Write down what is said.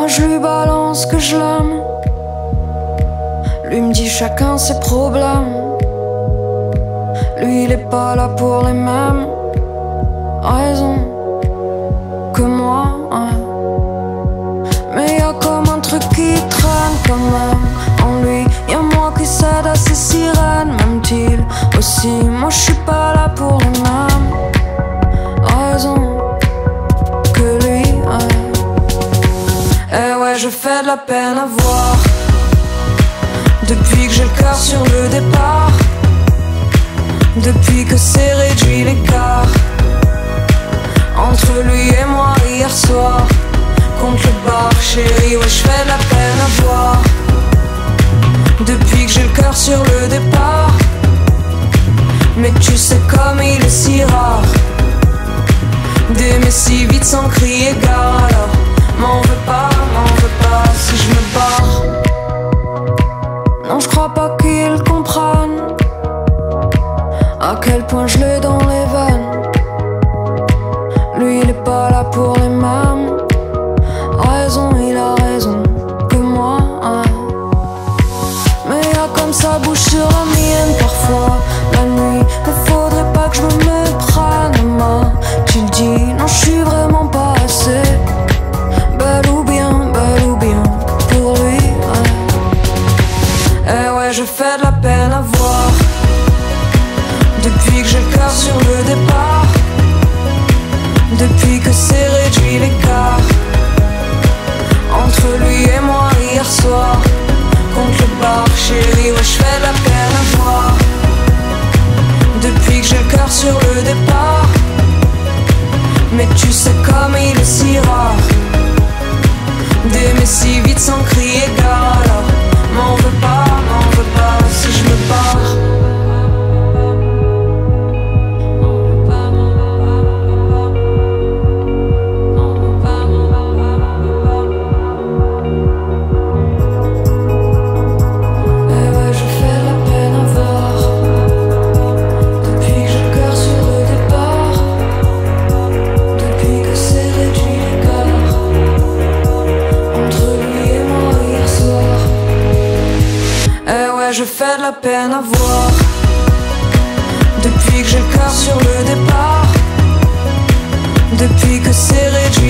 Moi je lui balance que je l'aime. Lui me dit chacun ses problèmes. Lui il est pas là pour les mêmes raisons que moi, hein. Mais y'a comme un truc qui traîne quand même en lui. Y'a moi qui cède à ses sirènes, m'aime-t-il aussi. Moi je suis pas là pour les mêmes raisons que lui, hein. Eh ouais, je fais de la peine à voir depuis que j'ai le cœur sur le départ. Depuis que c'est réduit l'écart entre lui et moi hier soir. Contre le bar, chérie, ouais, je fais de la peine à voir depuis que j'ai le cœur sur le départ. Mais tu sais comme il est si rare d'aimer si vite sans crier gare. Alors m'en veux pas si je me barre. Non, je crois pas qu'ils comprennent à quel point je l'ai dans les veines. Lui il est pas là pour les mêmes raisons, il a raison que moi, hein. Mais y'a comme sa bouche sur la mienne parfois la nuit. Ne faudrait pas que je me méprenne, ma. Tu le dis, non je suis vraiment pas assez belle ou bien pour lui, hein. Eh ouais, je fais de la peine à voir depuis que j'ai le cœur sur le départ. Depuis que c'est réduit l'écart entre lui et moi hier soir. Contre le bar, chérie, ouais, je fais de la peine à voir depuis que j'ai le cœur sur le départ. Mais tu sais comme il est si rare d'aimer si vite sans crier gare. Alors m'en veux pas si je me barre. Je fais de la peine à voir depuis que j'ai le cœur sur le départ. Depuis que c'est réduit